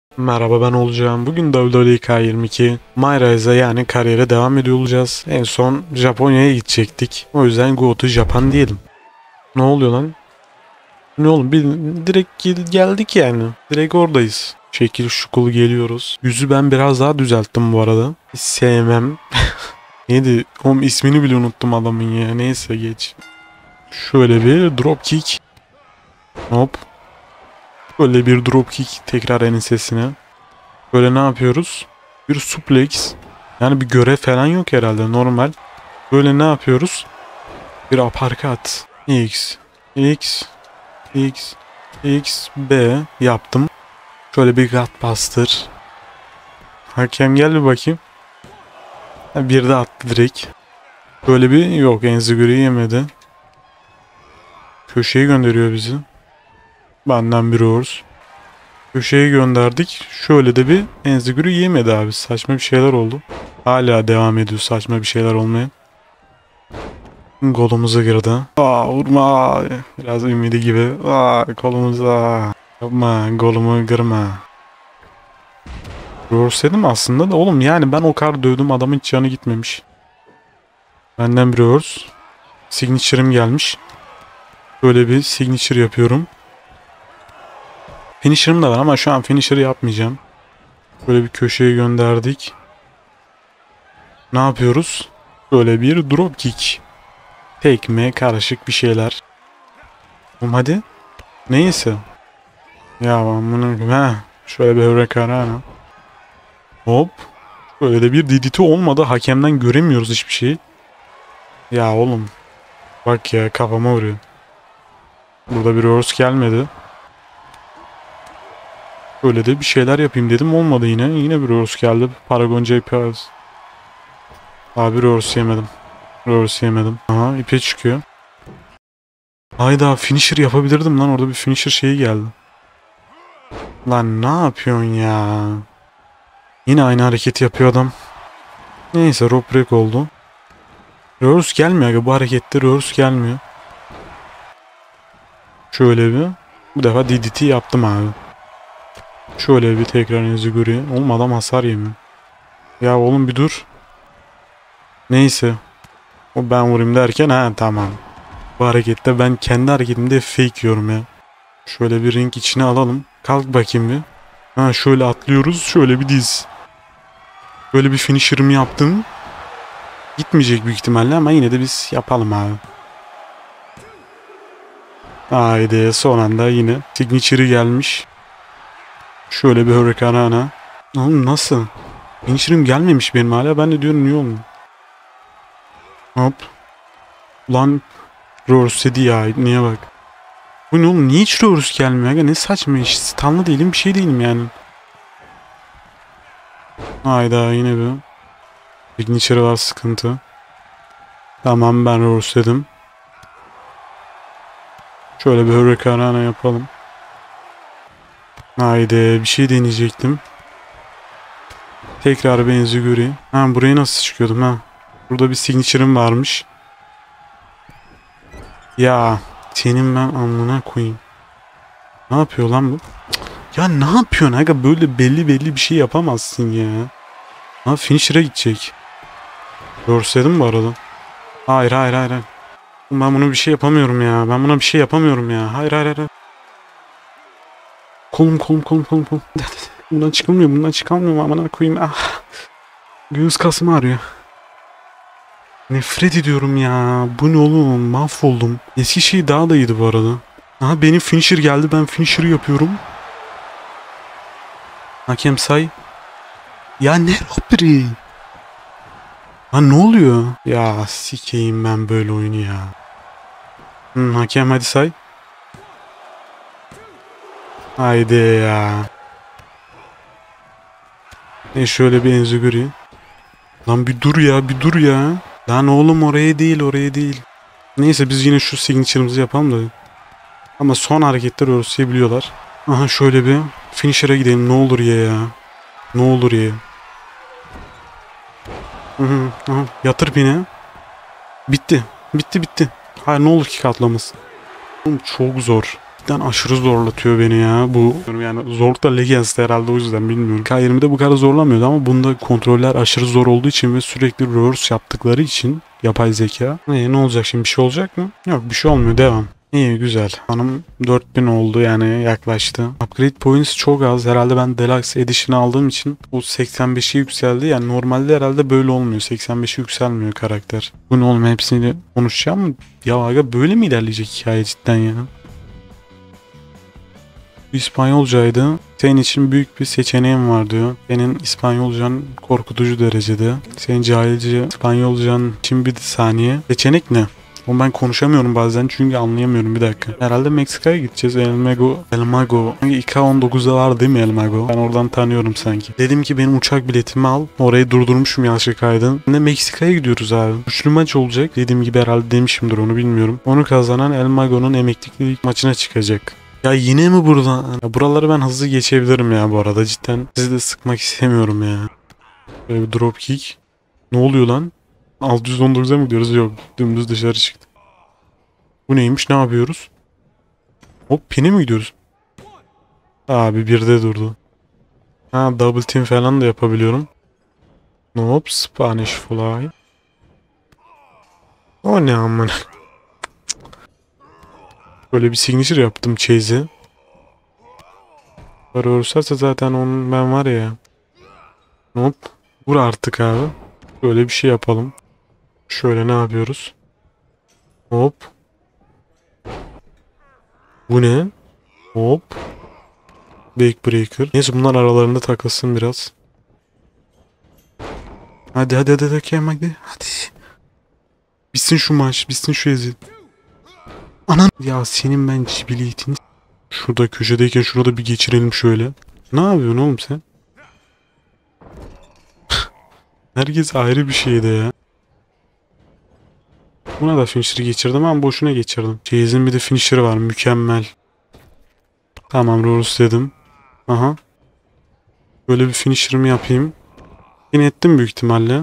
Merhaba, ben olacağım. Bugün WWE K22 MyRise'a yani kariyere devam ediyor olacağız. En son Japonya'ya gidecektik. O yüzden Go to Japan diyelim. Ne oluyor lan? Ne oğlum? Direkt geldik yani. Direkt oradayız. Şekil şukul geliyoruz. Yüzü ben biraz daha düzelttim bu arada. Hiç sevmem. Neydi? Oğlum ismini bile unuttum adamın ya. Neyse geç. Şöyle bir drop kick. Hop. Böyle bir drop kick tekrar ensesine. Böyle ne yapıyoruz? Bir suplex. Yani bir görev falan yok herhalde, normal. Böyle ne yapıyoruz? Bir uppercut. X. X. X. X. B yaptım. Şöyle bir gutbuster. Hakem gel bir bakayım. Bir de attı direkt. Böyle bir yok, enziguri yemedi. Köşeye gönderiyor bizi. Benden bir uğurs. Köşeye gönderdik. Şöyle de bir enziguri yemedi abi. Saçma bir şeyler oldu. Hala devam ediyor saçma bir şeyler olmaya. Kolumuza girdi. Vurma. Biraz ümidi gibi. Kolumuza. Yapma, kolumu kırma. Görseydim aslında da oğlum, yani ben o kadar dövdüm, adamın hiç canı gitmemiş. Benden bir reverse. Signature'ım gelmiş. Böyle bir signature yapıyorum. Finisher'ım da var ama şu an finisher yapmayacağım. Böyle bir köşeye gönderdik. Ne yapıyoruz? Böyle bir drop kick. Tekme karışık bir şeyler. Oğlum hadi. Neyse. Ya ben bunu... Şöyle bir hurricanrana. Hop. Böyle de bir DDT olmadı. Hakemden göremiyoruz hiçbir şeyi. Ya oğlum. Bak ya, kafama vuruyor. Burada bir reverse gelmedi. Böyle de bir şeyler yapayım dedim, olmadı yine. Yine bir reverse geldi. Paragon JPS. Abi reverse yemedim. Reverse yemedim. Aha, ipe çıkıyor. Hayda, finisher yapabilirdim lan, orada bir finisher şeyi geldi. Lan ne yapıyorsun ya? Yine aynı hareketi yapıyor adam. Neyse, rope break oldu. Reverse gelmiyor. Bu harekette reverse gelmiyor. Şöyle bir. Bu defa DDT yaptım abi. Şöyle bir tekrar enziguri. Oğlum adam hasar yemiyor. Ya oğlum bir dur. Neyse. O ben vurayım derken tamam. Bu harekette ben kendi hareketimde fake yiyorum ya. Şöyle bir ring içine alalım. Kalk bakayım bir. Şöyle atlıyoruz. Şöyle bir diz. Böyle bir finisher'ımı yaptım. Gitmeyecek büyük ihtimalle ama yine de biz yapalım abi. Haydi, son anda yine signature'ı gelmiş. Şöyle bir hurricanrana. Oğlum nasıl? Finish'im gelmemiş benim hala. Ben de diyorum niye olmuyor? Hop. Ulan Roars dedi ya. Niye bak. Bu ne oğlum? Niye hiç Roars gelmiyor? Aga ne saçma iş. Stunlı değilim, bir şey değilim yani. Hayda, yine bir signature var, sıkıntı. Tamam, ben Roars dedim. Şöyle bir hurricanrana yapalım. Haydi, bir şey deneyecektim. Tekrar benzi göreyim. Buraya nasıl çıkıyordum? Burada bir signature'ım varmış. Ya senin ben amına koyayım. Ne yapıyor lan bu? Ya ne yapıyorsun aga? Böyle belli bir şey yapamazsın ya. Finisher'a gidecek. Görseydim bu arada. Hayır. Ben buna bir şey yapamıyorum ya. Ben buna bir şey yapamıyorum ya. Hayır. Kolum. Bundan çıkamıyorum amına koyayım. Göğüs kasım ağrıyor. Nefret ediyorum ya. Bu ne oğlum? Mahvoldum. Eski şey daha da iyiydi bu arada. Benim finisher geldi. Ben finisher'ı yapıyorum. Hakem say. Ya ne robbery? Ne oluyor? Ya sikeyim ben böyle oyunu ya. Hakem hadi say. Haydi ya. Şöyle bir enziguri. Lan bir dur ya. Lan oğlum oraya değil. Neyse biz yine şu signature'ımızı yapalım da. Ama son hareketler örsüye biliyorlar. Şöyle bir finisher'a gidelim, ne olur ya. Ne olur ya. Yatır beni. Bitti. Hayır, ne olur ki katlamasın. Oğlum çok zor. cidden aşırı zorlatıyor beni ya. Bu yani zorlukta Legends'te herhalde, o yüzden bilmiyorum. K20'de bu kadar zorlamıyordu ama bunda kontroller aşırı zor olduğu için ve sürekli reverse yaptıkları için yapay zeka. Ne olacak şimdi, bir şey olacak mı? Yok, bir şey olmuyor, devam. İyi, güzel. Hanım 4000 oldu, yani yaklaştı. Upgrade points çok az. Herhalde ben Deluxe Edition aldığım için o 85'e yükseldi. Yani normalde herhalde böyle olmuyor. 85'e yükselmiyor karakter. Bu ne oğlum, hepsini konuşacağım mı? Ya aga, böyle mi ilerleyecek hikaye cidden ya? Bu İspanyolcaydı. Senin için büyük bir seçeneğim var diyor. Senin İspanyolcan korkutucu derecede. Senin cahilce İspanyolcan için bir saniye. Seçenek ne? Ama ben konuşamıyorum bazen çünkü anlayamıyorum, bir dakika. Herhalde Meksika'ya gideceğiz. El Mago. Hangi İK-19'da var değil mi El Mago? Ben oradan tanıyorum sanki. Dedim ki benim uçak biletimi al. Orayı durdurmuşum yanlışlıkla kaydın. Şimdi Meksika'ya gidiyoruz abi. Üçlü maç olacak. Dediğim gibi herhalde demişimdir, onu bilmiyorum. Onu kazanan El Mago'nun emeklilik maçına çıkacak. Ya yine mi buradan? Ya buraları ben hızlı geçebilirim ya bu arada, cidden. Sizi de sıkmak istemiyorum ya. Böyle bir drop kick. Ne oluyor lan? 619'a mı gidiyoruz? Yok. Dümdüz dışarı çıktı. Bu neymiş? Ne yapıyoruz? Hop, pine mi gidiyoruz? Abi bir de durdu. Ha, double team falan da yapabiliyorum. Hop, Spanish fly. O ne amına. Böyle bir signature yaptım chase'e. Para ölürse zaten onun ben var ya. Hop. Vur artık abi. Böyle bir şey yapalım. Şöyle ne yapıyoruz? Hop. Bu ne? Hop. Backbreaker. Neyse, bunlar aralarında takılsın biraz. Hadi Kem, hadi. Hadi. Bitsin şu maç. Bitsin şu ezil. Anan. Ya senin ben cibiliyetini. Şurada köşedeyken şurada bir geçirelim şöyle. Ne yapıyorsun oğlum sen? Herkes ayrı bir şeyde ya. Buna da finisher'ı geçirdim ama boşuna geçirdim. Chase'in bir de finisher'ı var. Mükemmel. Tamam, Rorus dedim. Aha. Böyle bir finisher'ımı yapayım. Yine ettim büyük ihtimalle.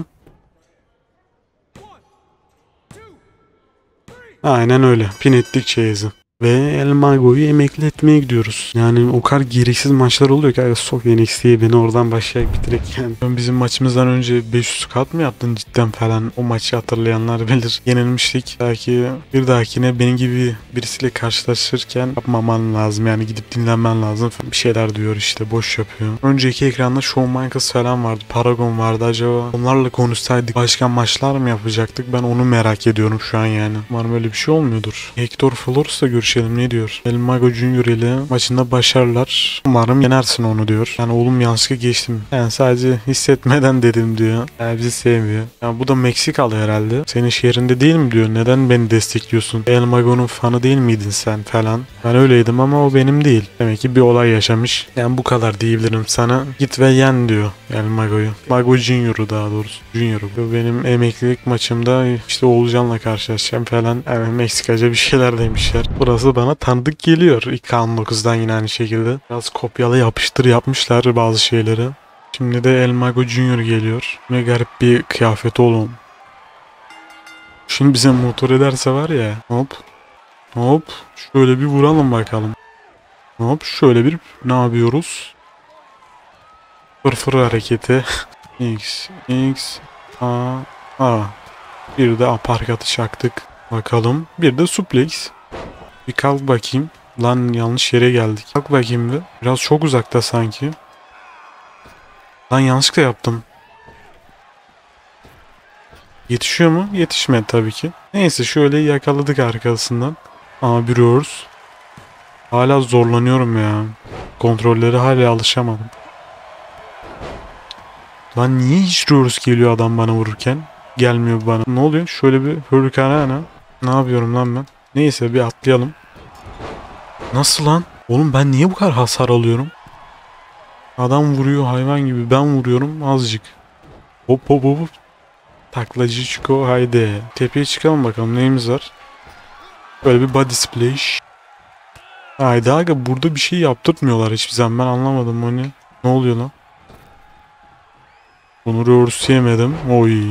Aynen öyle. Pin ettik Chase'i. Ve El Mago'yu emekli etmeye gidiyoruz. Yani o kadar gereksiz maçlar oluyor ki. Ay, sok NXT'ye beni oradan başlayarak bitirek yani. Bizim maçımızdan önce 500 kat mı yaptın cidden falan? O maçı hatırlayanlar bilir. Yenilmiştik. Belki bir dahakine benim gibi birisiyle karşılaşırken yapmaman lazım. Yani gidip dinlenmen lazım. Bir şeyler diyor işte. Boş yapıyor. Önceki ekranda Shawn Michaels falan vardı. Paragon vardı. Acaba onlarla konuşsaydık başka maçlar mı yapacaktık? Ben onu merak ediyorum şu an yani. Umarım öyle bir şey olmuyordur. Hector Flores'la görüşelim, ne diyor? El Mago Junior ile maçında başarılar. Umarım yenersin onu diyor. Yani oğlum yanlışlıkla geçtim. Yani sadece hissetmeden dedim diyor. Yani bizi sevmiyor. Yani bu da Meksikalı herhalde. Senin şehrinde değil mi diyor. Neden beni destekliyorsun? El Mago'nun fanı değil miydin sen falan? Ben öyleydim ama o benim değil. Demek ki bir olay yaşamış. Yani bu kadar diyebilirim sana. Git ve yen diyor El Mago'yu. Mago Junior'u daha doğrusu. Junior'u. Benim emeklilik maçımda işte Oğulcan'la karşılaşacağım falan. Yani Meksikaca bir şeyler demişler. Burası bana tanıdık geliyor. İK-19'dan yine aynı şekilde. Biraz kopyala yapıştır yapmışlar bazı şeyleri. Şimdi de El Mago Junior geliyor. Ne garip bir kıyafet oğlum. Şimdi bize motor ederse var ya. Hop. Hop. Şöyle bir vuralım bakalım. Hop. Şöyle bir ne yapıyoruz? Fırfır hareketi. X. A. Bir de aparkatı çaktık. Bakalım. Bir de suplex. Bir kalk bakayım. Lan yanlış yere geldik. Kalk bakayım bir. Biraz çok uzakta sanki. Lan yanlışlıkla yaptım. Yetişiyor mu? Yetişmedi tabii ki. Neyse, şöyle yakaladık arkasından. Ama biliyoruz. Hala zorlanıyorum ya. Kontrolleri hala alışamadım. Lan niye hiç Rorus geliyor adam bana vururken? Gelmiyor bana. Ne oluyor? Şöyle bir hurricane. Ne yapıyorum lan ben? Neyse, bir atlayalım. Nasıl lan? Oğlum ben niye bu kadar hasar alıyorum? Adam vuruyor hayvan gibi. Ben vuruyorum azıcık. Hop. Taklacı Chico, haydi. Tepeye çıkalım bakalım neyimiz var. Böyle bir body splash. Haydi aga, burada bir şey yaptırmıyorlar hiçbir zaman. Ben anlamadım o ne. Ne oluyor lan? Bunu reverse yemedim. Oy.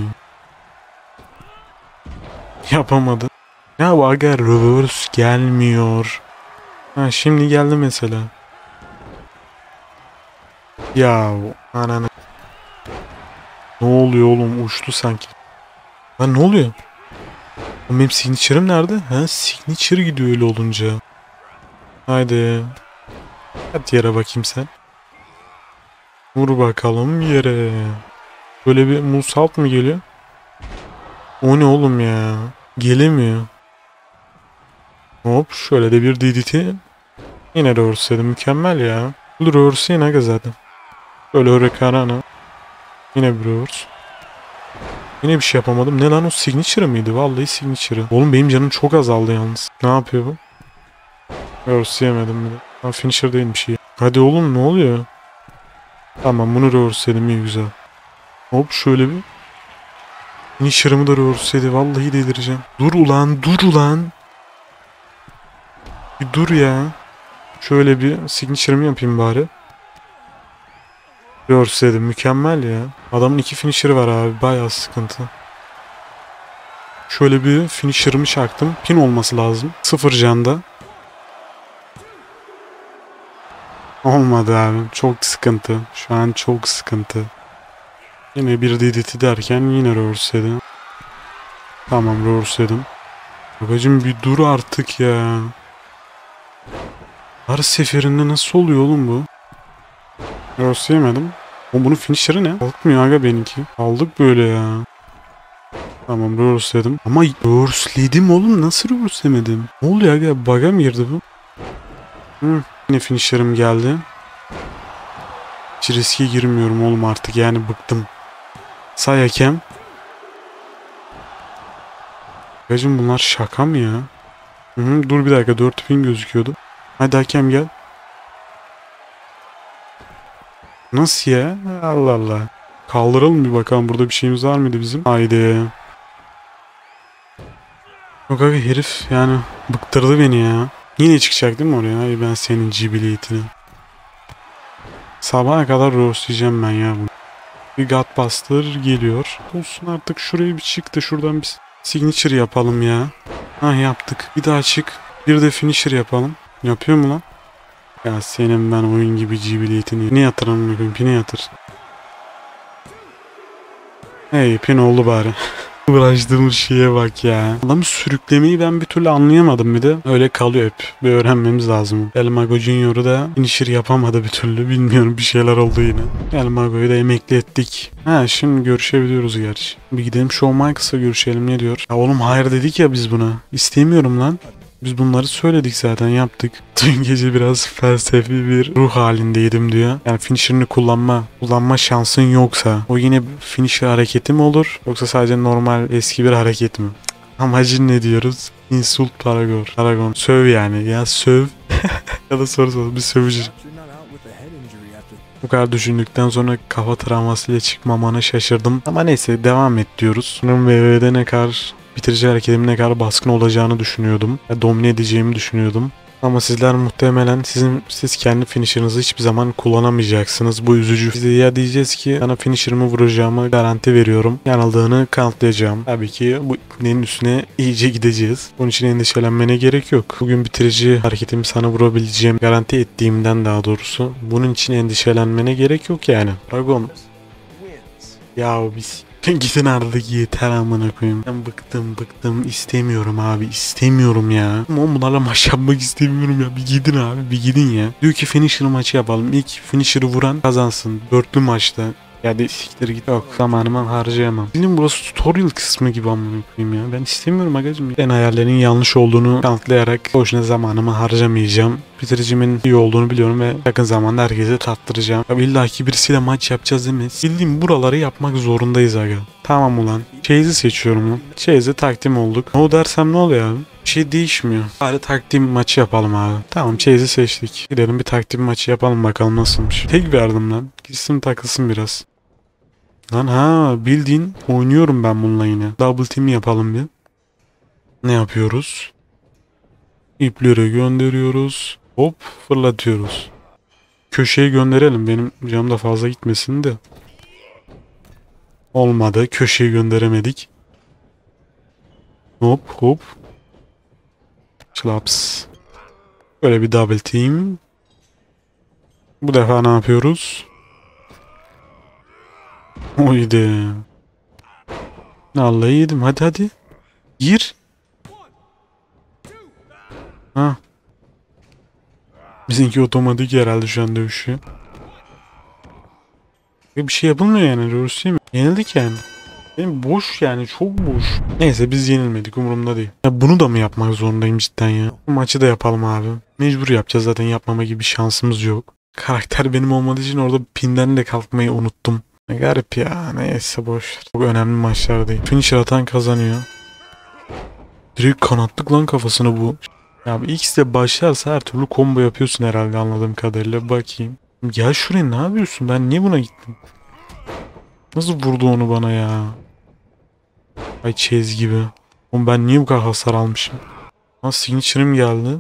Yapamadı. Ya bu aga reverse gelmiyor. Ha şimdi geldi mesela. Ya ananı. Ne oluyor oğlum? Uçtu sanki. Lan ne oluyor? Oğlum benim signature'ım nerede? Ha signature gidiyor öyle olunca. Haydi. Hadi yere bakayım sen. Vur bakalım yere. Böyle bir musalt mı geliyor? O ne oğlum ya? Gelemiyor. Hop şöyle de bir DDT. Yine reverse'ledim. Mükemmel ya. Bu reverse yine aga zaten. Böyle hurrican'a. Yine bir reverse. Yine bir şey yapamadım. Ne lan o signature mıydı? Vallahi signature. Oğlum benim canım çok azaldı yalnız. Ne yapıyor bu? Reverse yemedim bir de. Ha finisher değilmiş iyi. Hadi oğlum ne oluyor? Tamam bunu reverse'ledim iyi güzel. Hop şöyle bir. Finisher'ımı da reverse'ledi. Vallahi delireceğim. Dur ulan dur ulan. Bir dur ya. Şöyle bir signature'ımı yapayım bari. Reverse'ledim mükemmel ya. Adamın 2 finisher'ı var abi. Bayağı sıkıntı. Şöyle bir finisher'ımı çaktım. Pin olması lazım. 0 canda. Olmadı abi. Çok sıkıntı. Şu an çok sıkıntı. Yine bir DDT derken yine reverse'ledim. Tamam reverse'ledim. Babacım bir dur artık ya. Her seferinde nasıl oluyor oğlum bu? Reverse'leyemedim. O bunun finisher'ı ne? Kalkmıyor aga benimki. Aldık böyle ya. Tamam reverse'ledim. Ama reverse'ledim oğlum. Nasıl reverse'lemedim? Ne oluyor aga? Bug'a mı girdi bu? Hı. Yine finisher'ım geldi. Hiç riske girmiyorum oğlum artık yani bıktım. Say hakem. Bagacım bunlar şaka mı ya? Hı, dur bir dakika 4000 gözüküyordu. Hadi hakem gel. Nasıl ya? Allah Allah. Kaldıralım bir bakalım burada bir şeyimiz var mıydı bizim? Haydi. Yok abi herif yani bıktırdı beni ya. Yine çıkacak değil mi oraya? Ay ben senin cibiliyetini. Sabaha kadar roastlayacağım ben ya bunu. Bir Godbuster geliyor. Olsun artık şuraya bir çık da şuradan bir signature yapalım ya. Ha yaptık. Bir daha çık. Bir de finisher yapalım. Yapıyor mu lan? Ya senin ben oyun gibi cibiliyetini. Ne yatırım yapayım? Pine yatır. Hey pin oldu bari. Uğraştığımız şeye bak ya. Adamı sürüklemeyi ben bir türlü anlayamadım bir de. Öyle kalıyor hep. Bir öğrenmemiz lazım. El Mago Junior'u da finisher yapamadı bir türlü. Bilmiyorum bir şeyler oldu yine. El Mago'yu da emekli ettik. Ha şimdi görüşebiliyoruz gerçi. Bir gidelim Shawn Michaels'a görüşelim ne diyor. Ya oğlum hayır dedik ya biz buna. İstemiyorum lan. Biz bunları söyledik zaten yaptık. Dün gece biraz felsefi bir ruh halindeydim diyor. Yani finisher'ını kullanma şansın yoksa o yine finisher hareketi mi olur yoksa sadece normal eski bir hareket mi? Amacın ne diyoruz? Insult Paragon. Paragon. Söv yani. Ya söv. Ya da soru bir sövücü. Bu kadar düşündükten sonra kafa travmasıyla çıkmamana şaşırdım. Ama neyse devam et diyoruz. Bunun VV'de ne kadar bitirici hareketimin ne kadar baskın olacağını düşünüyordum. Domine edeceğimi düşünüyordum. Ama sizler muhtemelen siz kendi finisher'ınızı hiçbir zaman kullanamayacaksınız. Bu üzücü. Biz de ya diyeceğiz ki sana finisher'ımı vuracağımı garanti veriyorum. Yanıldığını kanıtlayacağım. Tabii ki bu ipnenin üstüne iyice gideceğiz. Bunun için endişelenmene gerek yok. Bugün bitirici hareketimi sana vurabileceğim garanti ettiğimden daha doğrusu. Bunun için endişelenmene gerek yok yani. Dragon. Ya biz gidin artık yeter amına koyayım. Ben bıktım istemiyorum abi istemiyorum ya. Ama bunlarla maç yapmak istemiyorum ya. Bir gidin abi bir gidin ya. Diyor ki finisher maçı yapalım. İlk finisher'ı vuran kazansın. Dörtlü maçta. Ya de siktir git. Yok zamanımı harcayamam. Benim burası tutorial kısmı gibi amına koyayım ya. Ben istemiyorum agacım. Ben ayarların yanlış olduğunu kanıtlayarak boşuna zamanımı harcamayacağım. Bitiricimin iyi olduğunu biliyorum ve yakın zamanda herkese tattıracağım. Ya illaki birisiyle maç yapacağız değil mi? Bildiğim buraları yapmak zorundayız aga. Tamam ulan. Chase'i seçiyorum lan. Chase'e takdim olduk. O dersem ne oluyor abi? Bir şey değişmiyor. Bari takdim maçı yapalım abi. Tamam Chase'i seçtik. Gidelim bir takdim maçı yapalım bakalım nasılmış. Tek verdim lan. Gitsin takılsın biraz. Lan ha bildiğin oynuyorum ben bununla yine. Double team yapalım bir. Ne yapıyoruz? İpleri gönderiyoruz. Hop fırlatıyoruz. Köşeye gönderelim. Benim canım da fazla gitmesin de. Olmadı. Köşeye gönderemedik. Hop hop. Slaps. Böyle bir double team. Bu defa ne yapıyoruz? Oydu. Vallahi yedim. Hadi hadi. Gir. Ha. Bizimki otomatik herhalde şu an dövüşüyor. Bir şey yapılmıyor yani. Doğrusu değil mi? Yenildik yani. Benim boş yani. Çok boş. Neyse biz yenilmedik. Umurumda değil. Ya bunu da mı yapmak zorundayım cidden ya? Bu maçı da yapalım abi. Mecbur yapacağız zaten. Yapmama gibi bir şansımız yok. Karakter benim olmadığı için orada pinden de kalkmayı unuttum. Ne garip ya. Neyse boş. Çok önemli maçlar değil. Finisher atan kazanıyor. Direkt kanattık lan kafasını bu. Ya bir X ile başlarsa her türlü combo yapıyorsun herhalde anladığım kadarıyla. Bakayım. Gel şuraya, ne yapıyorsun? Ben niye buna gittim? Nasıl vurdu onu bana ya? Ay Chase gibi. Oğlum ben niye bu kadar hasar almışım? Nasıl signature'ım geldi?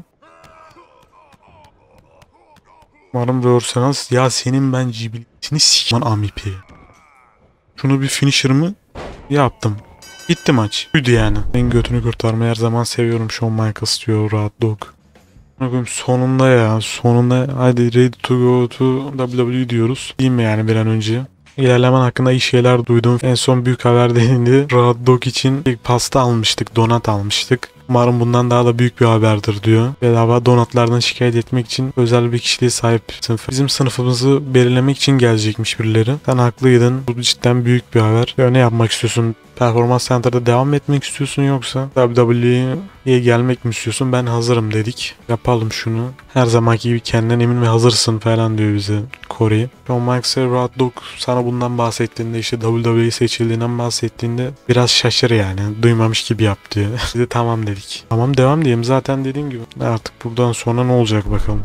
Umarım Rörsenaz. Ya senin ben cibiliyetini s**man Amipi. Şunu bir finisher'ımı yaptım. Bitti maç. Buydu yani. Ben götünü kurtarmayı her zaman seviyorum. Shawn Michaels diyor Rahat Dog. Sonunda ya. Sonunda hadi ready to go to WWE diyoruz. Değil mi yani bir an önce? İlerlemen hakkında iyi şeyler duydum. En son büyük haber denildi. Rahat Dog için ilk pasta almıştık. Donat almıştık. Umarım bundan daha da büyük bir haberdir diyor. Bedava donatlardan şikayet etmek için özel bir kişiliğe sahip sınıf. Bizim sınıfımızı belirlemek için gelecekmiş birileri. Sen haklıydın. Bu cidden büyük bir haber. Ya ne yapmak istiyorsun? Performans Center'da devam etmek istiyorsun yoksa WWE'ye gelmek mi istiyorsun? Ben hazırım dedik. Yapalım şunu. Her zamanki gibi kendinden emin ve hazırsın falan diyor bize Corey. Shawn Michaels'e Rahat Dog sana bundan bahsettiğinde, işte WWE seçildiğinden bahsettiğinde biraz şaşır yani. Duymamış gibi yap diyor. Biz de tamam dedik. Tamam devam diyeyim zaten dediğim gibi. Artık buradan sonra ne olacak bakalım.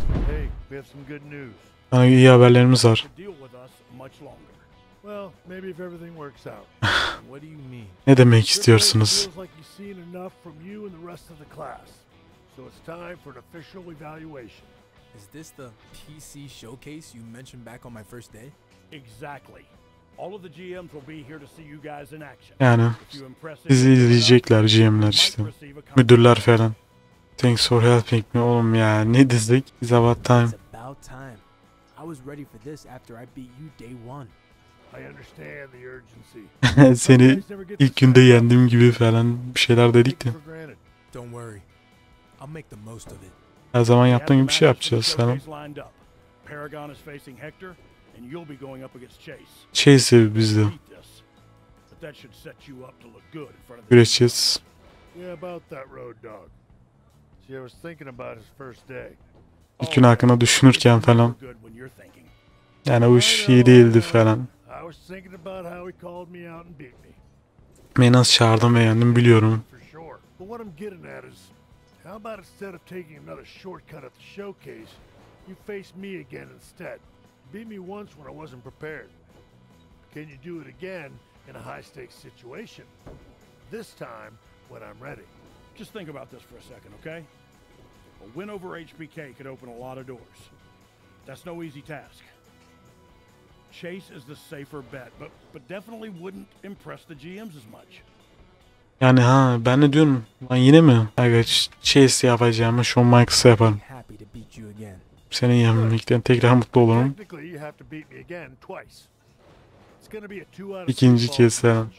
Yani iyi haberlerimiz var. Ne demek istiyorsunuz? Is this the PC showcase you mentioned back on my first day? Exactly. All of the GMs will be here to see you guys in action. Yani bizi izleyecekler GM'ler işte. Müdürler falan. Thanks for helping me oğlum ya. Ne dizdik? It's about time. It's about time. I was ready for this after I beat you day one. I understand the urgency. Seni ilk günde yendiğim gibi falan bir şeyler dedik de. Don't worry. I'll make the most of it. Her zaman yaptığın gibi bir şey yapacağız falan. Paragon is facing Hector and you'll be going up against Chase. Chase bizde. But that should set you up to look good in front of the Güreşeceğiz. Yeah, about that road dog. See, I was thinking about his first day. İlk gün hakkında düşünürken falan. Yani o iş iyi değildi falan. Beni nasıl çağırdım ve yendim biliyorum. How about instead of taking another shortcut at the showcase, you face me again instead? Beat me once when I wasn't prepared. Can you do it again in a high-stakes situation? This time, when I'm ready. Just think about this for a second, okay? A win over HBK could open a lot of doors. That's no easy task. Chase is the safer bet, but definitely wouldn't impress the GMs as much. Yani ben de diyorum lan yine mi? Aga Chase yapacağımı Shawn Michaels'a yaparım. Senin yenilmekten tekrar mutlu olurum. İkinci kez falan.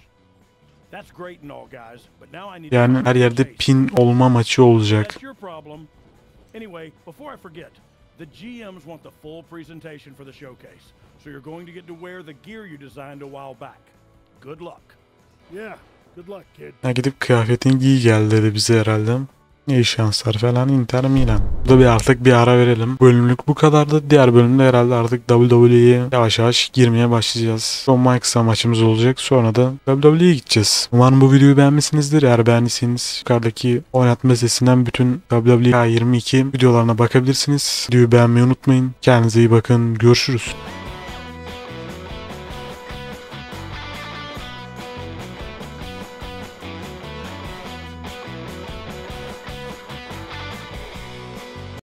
Yani her yerde pin olma maçı olacak. Anyway, before I forget, the GMs want the full presentation for the showcase. So you're going to get to wear the gear you designed a while back. Good luck. Yeah. Ya gidip kıyafetin giy gel dedi bize herhalde. İyi şanslar falan Inter Milan. Burada bir artık bir ara verelim. Bölümlük bu kadardı. Diğer bölümde herhalde artık WWE'ye yavaş yavaş girmeye başlayacağız. Son Mike'sa maçımız olacak. Sonra da WWE'ye gideceğiz. Umarım bu videoyu beğenmişsinizdir. Eğer beğendiyseniz yukarıdaki oynatma listesinden bütün WWE 22 videolarına bakabilirsiniz. Videoyu beğenmeyi unutmayın. Kendinize iyi bakın. Görüşürüz.